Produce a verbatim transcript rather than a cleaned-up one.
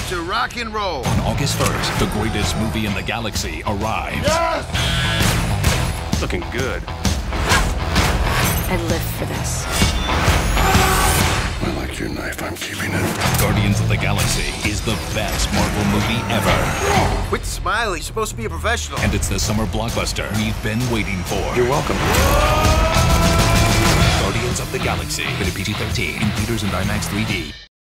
to rock and roll. On August first, the greatest movie in the galaxy arrives. Yes! Looking good. I'd live for this. I like your knife. I'm keeping it. Guardians of the Galaxy is the best Marvel movie ever. Quit smiling. You're supposed to be a professional. And it's the summer blockbuster we've been waiting for. You're welcome. Guardians of the Galaxy. Rated P G thirteen. In theaters and IMAX three D.